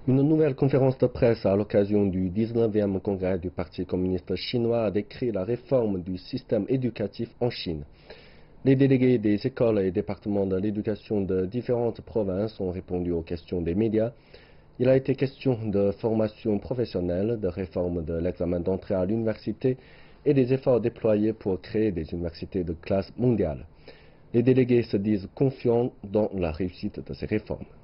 Une nouvelle conférence de presse à l'occasion du 19e congrès du Parti communiste chinois a décrit la réforme du système éducatif en Chine. Les délégués des écoles et départements de l'éducation de différentes provinces ont répondu aux questions des médias. Il a été question de formation professionnelle, de réforme de l'examen d'entrée à l'université et des efforts déployés pour créer des universités de classe mondiale. Les délégués se disent confiants dans la réussite de ces réformes.